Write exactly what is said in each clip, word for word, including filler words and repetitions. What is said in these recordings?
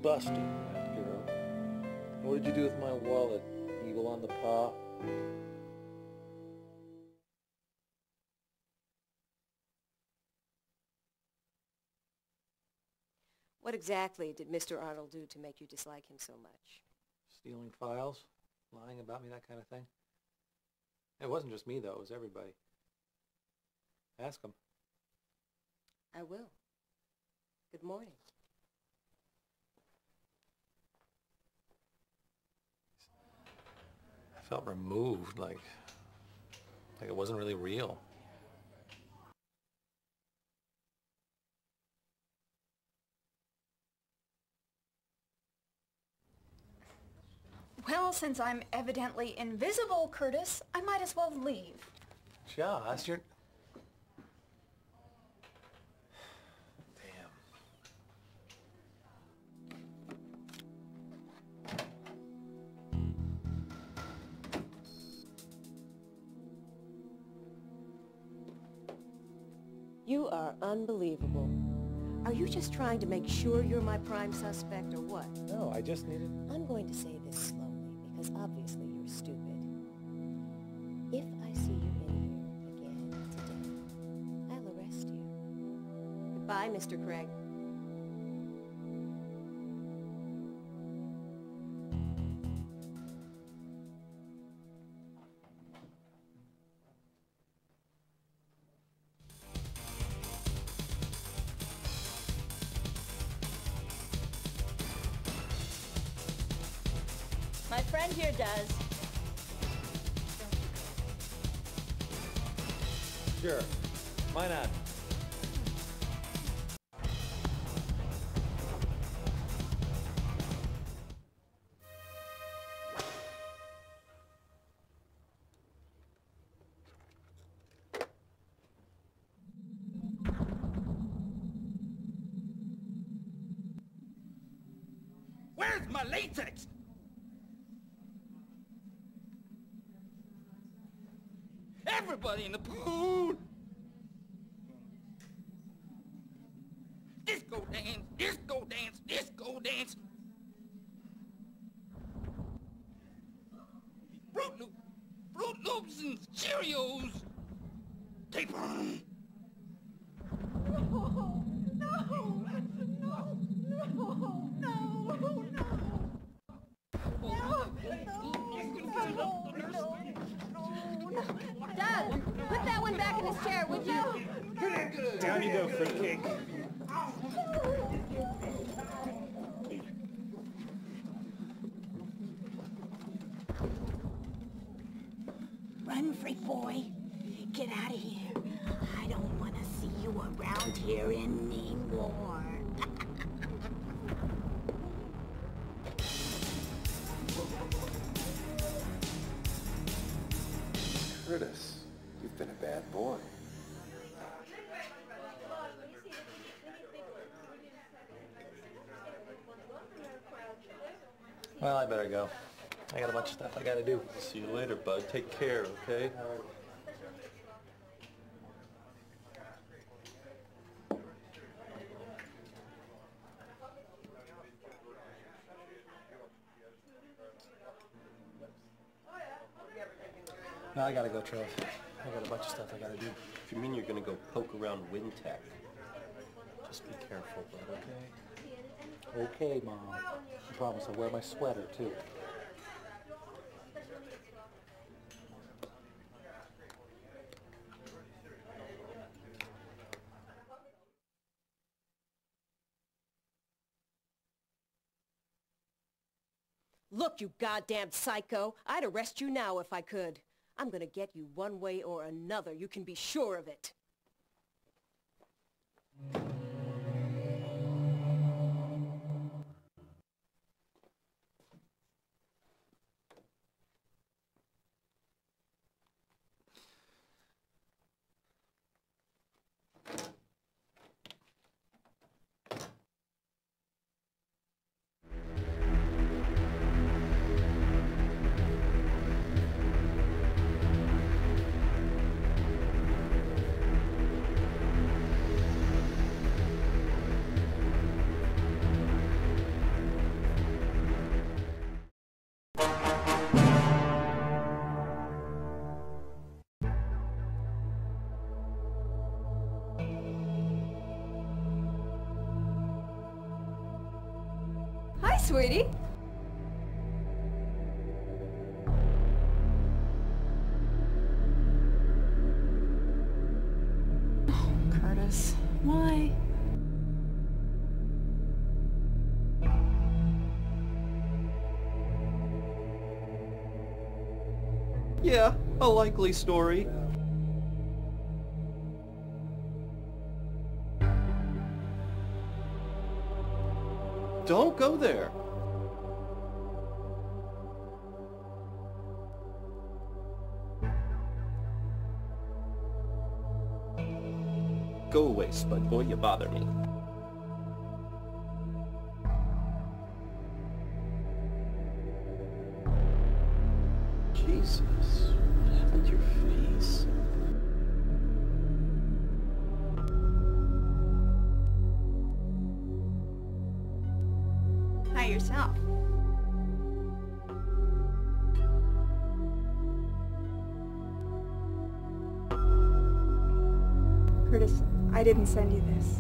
busted, that girl. What did you do with my wallet? Evil on the paw? What exactly did Mister Arnold do to make you dislike him so much? Stealing files? Lying about me, that kind of thing? It wasn't just me, though. It was everybody. Ask him. I will. Good morning. I felt removed, like, like it wasn't really real. Well, since I'm evidently invisible, Curtis, I might as well leave. Josh, you're... Damn. You are unbelievable. Are you just trying to make sure you're my prime suspect, or what? No, I just needed... I'm going to say this slowly, because obviously you're stupid. If I see you in here again today, I'll arrest you. Goodbye, Mister Craig. My friend here does. Sure. Why not? Where's my latex? Everybody in the pool! Disco dance, disco dance, disco dance! Fruit Loop, Fruit Loops and Cheerios! Tape on! No, no, no, no, no, no, no. Doug, put that one back in his chair, would you? Down you go, fruitcake. Run, freak boy. Get out of here. I don't want to see you around here anymore. Curtis, you've been a bad boy. Well, I better go. I got a bunch of stuff I gotta do. See you later, bud. Take care, okay? No, I gotta go, Trev. I got a bunch of stuff I gotta do. If you mean you're gonna go poke around Wintech, just be careful, bud, okay? Okay, Mom. I promise I'll wear my sweater, too. Look, you goddamn psycho. I'd arrest you now if I could. I'm gonna get you one way or another. You can be sure of it. sweetie. Oh, Curtis, why? Yeah, a likely story. Don't go there. Go away, Spud Boy, you bother me. Jesus, what happened to your face? Hi yourself. Curtis, I didn't send you this.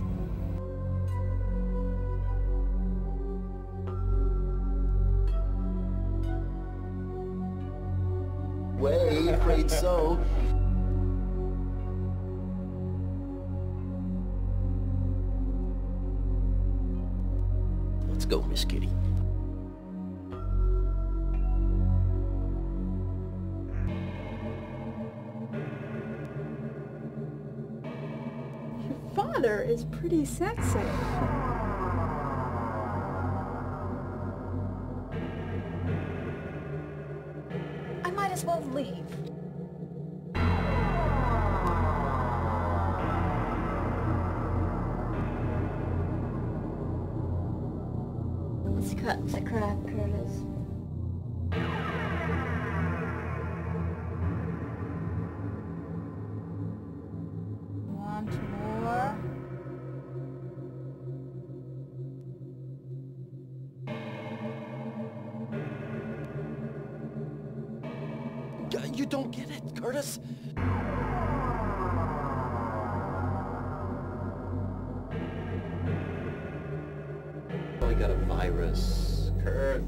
Way, afraid so. Let's go, Miss Kitty. Your father is pretty sexy. I might as well leave. Let's cut the crap, Curtis. Want more? You don't get it, Curtis. Probably got a virus. Kurt.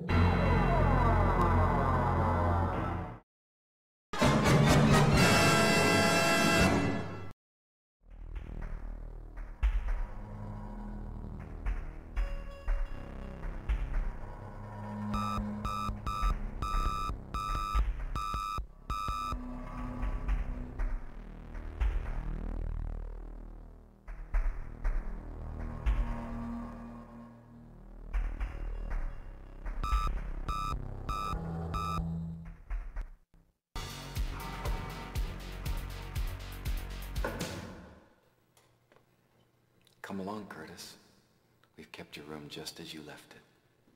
Come along, Curtis. We've kept your room just as you left it.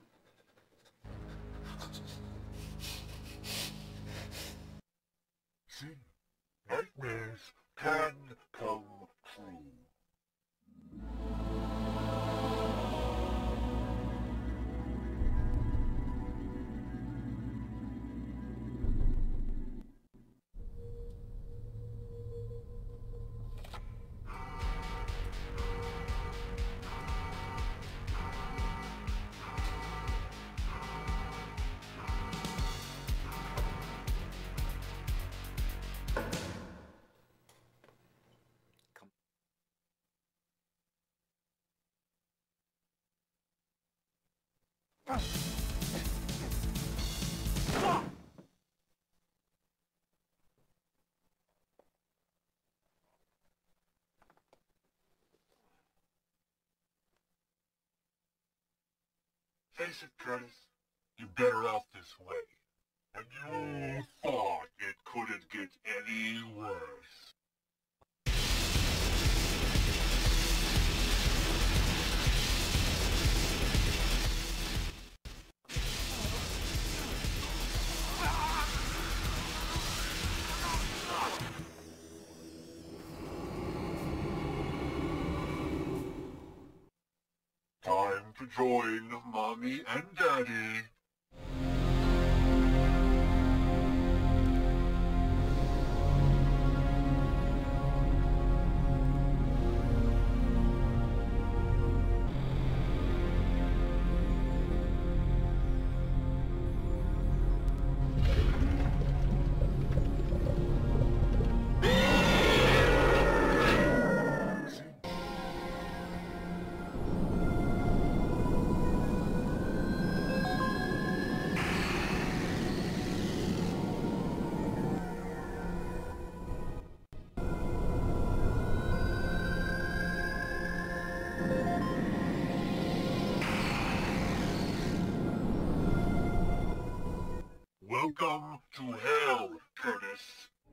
See, nightmares can come true. Face it, Curtis, you're better off this way. And you thought it couldn't get any worse. Time to join Mommy and Daddy. Welcome to hell, Curtis.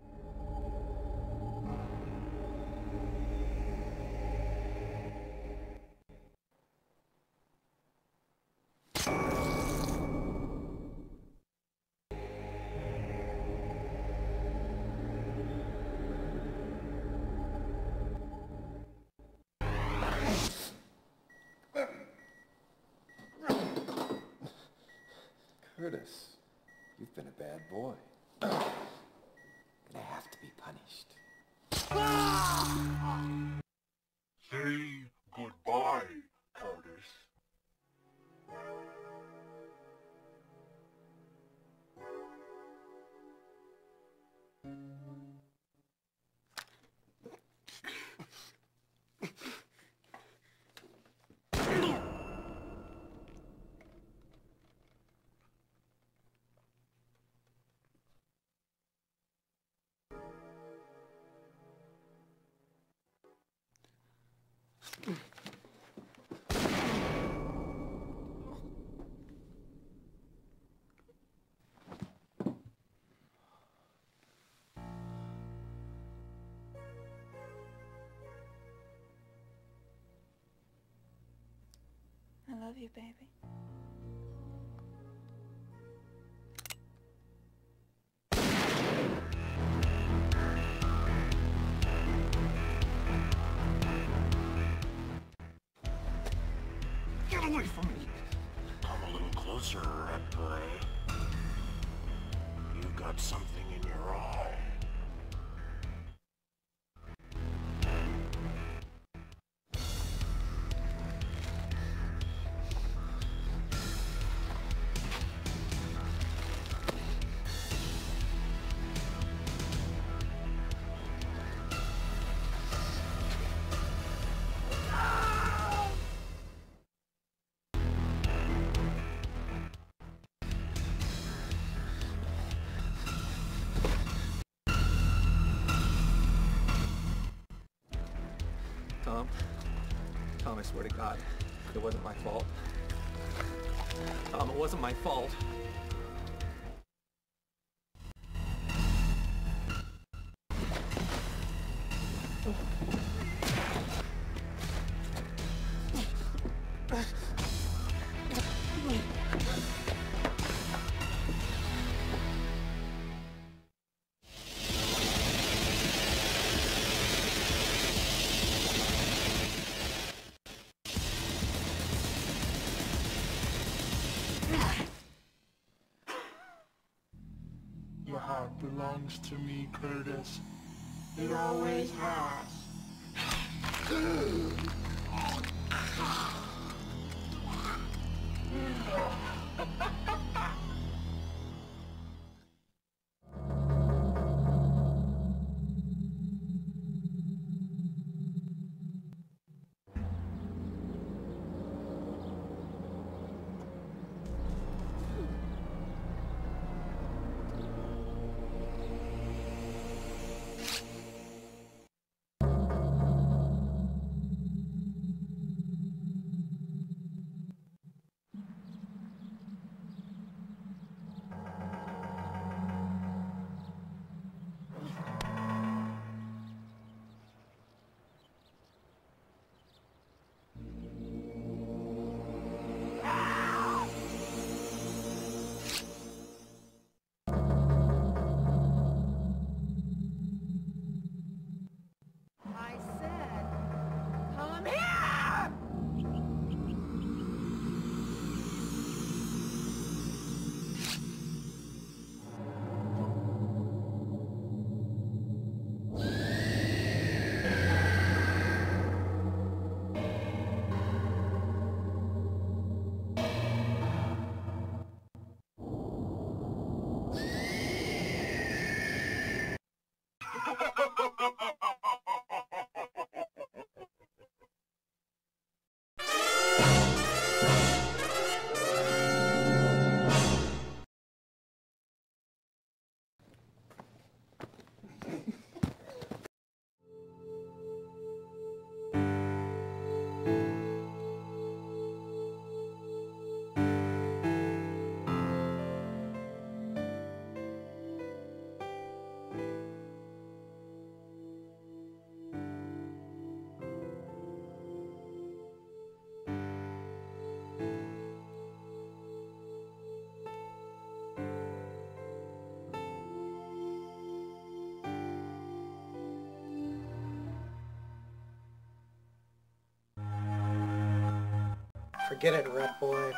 Curtis, you've been a bad boy. Gonna have to be punished. Say goodbye, Curtis. I love you, baby. Get away from me! Come a little closer, rat boy. You've got something in your eye. Tom, Tom, I swear to God, it wasn't my fault. Tom, it wasn't my fault. Your heart belongs to me, Curtis. It always has. Forget it, rat boy.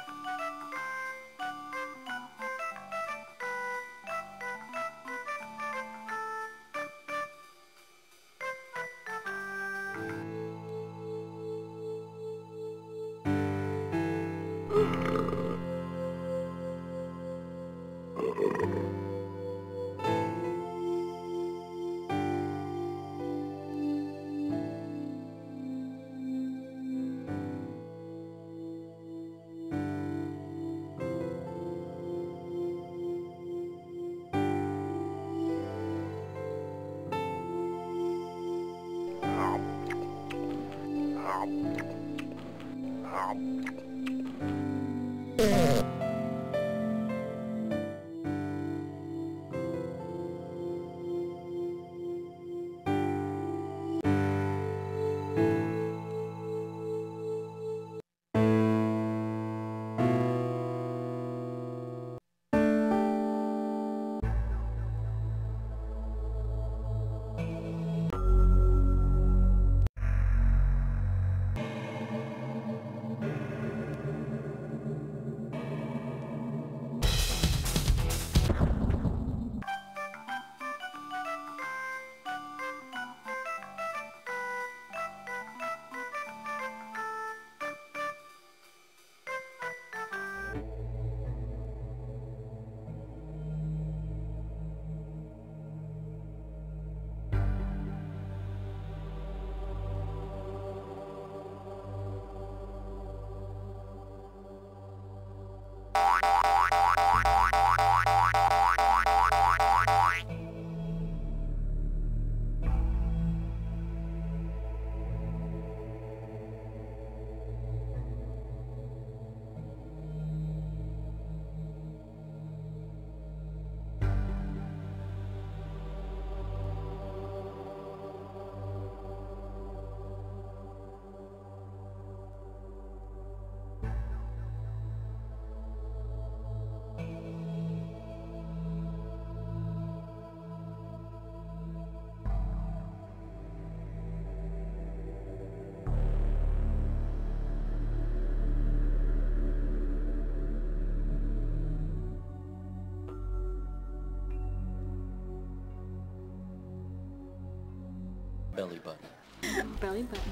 Belly button. Belly button.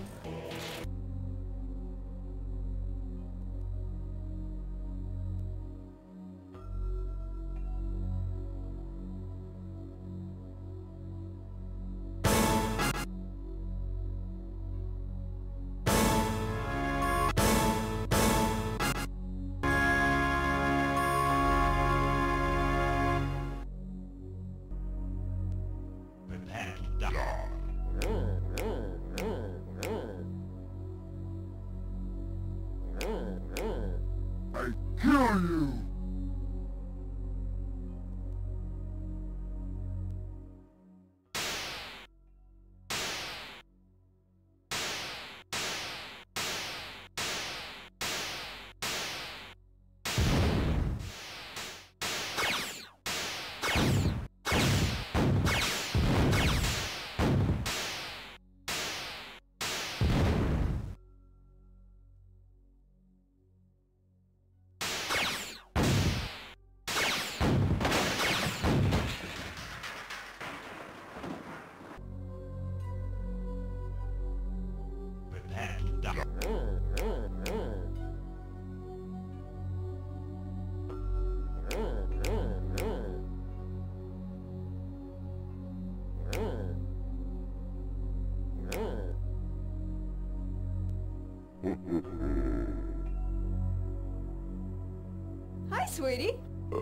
Hi, sweetie.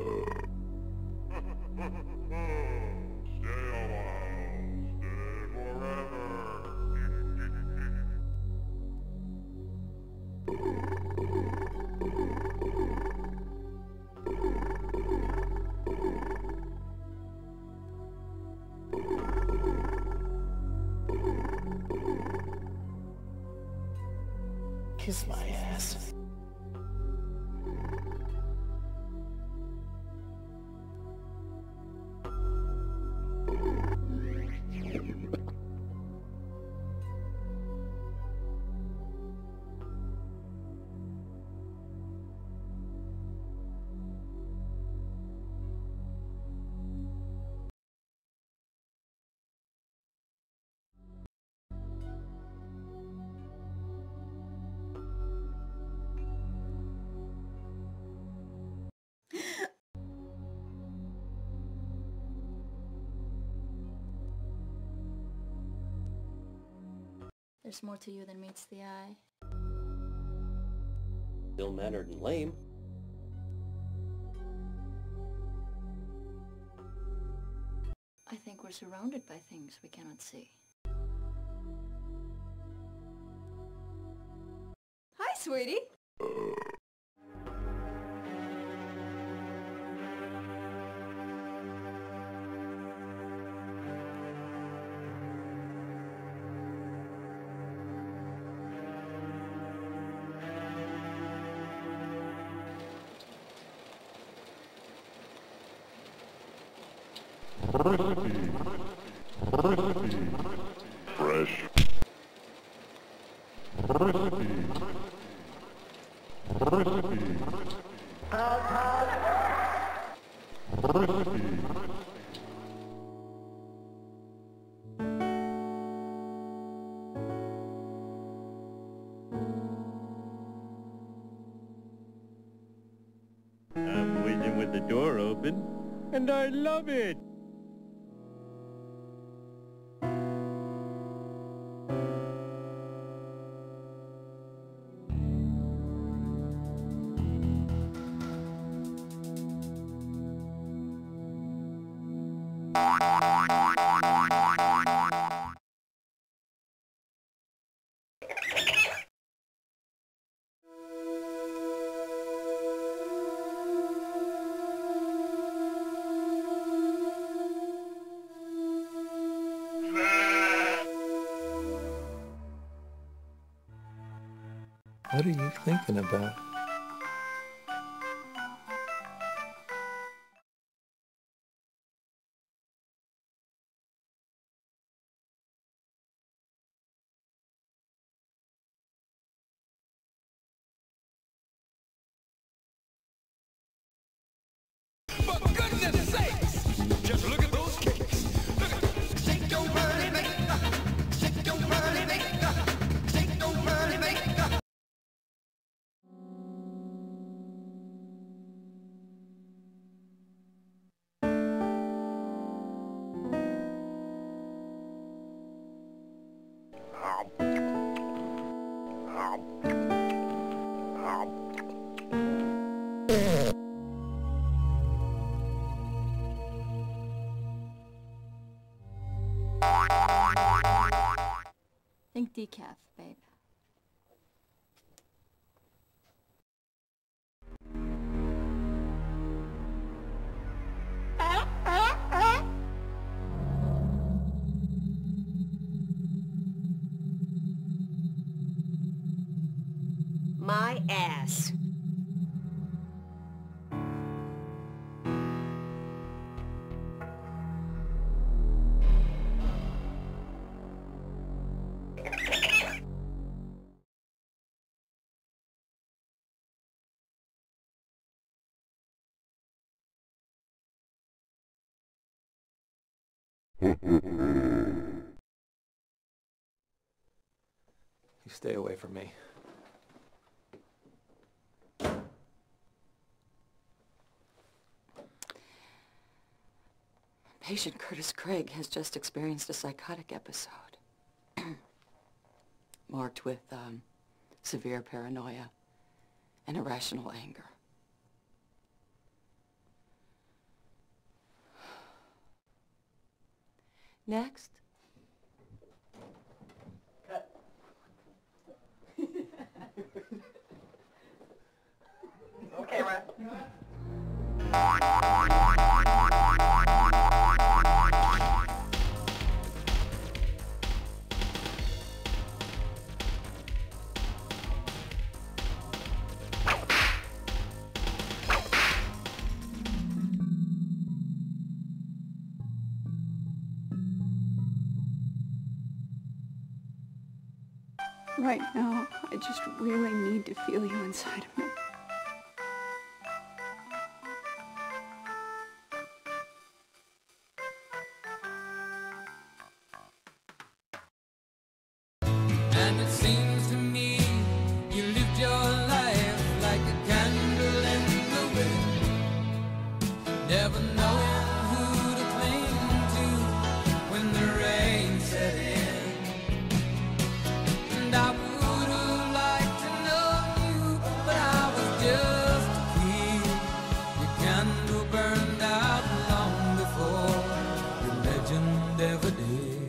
Kiss my ass. There's more to you than meets the eye. Ill-mannered and lame. I think we're surrounded by things we cannot see. Hi, sweetie. Fresh. I'm waiting with the door open, and I love it. What are you thinking about? For goodness sakes, just look at those kicks. Look at, shake your body, make it, shake your body, make it, shake your body, make it. Think decaf, babe. My ass. You stay away from me. Patient Curtis Craig has just experienced a psychotic episode. Marked with um, severe paranoia and irrational anger. Next. Cut. Okay, right. Right now, I just really need to feel you inside of me. And it seems to me you lived your life like a candle in the wind, never knowing who to cling to when the rain set in. legend ever did.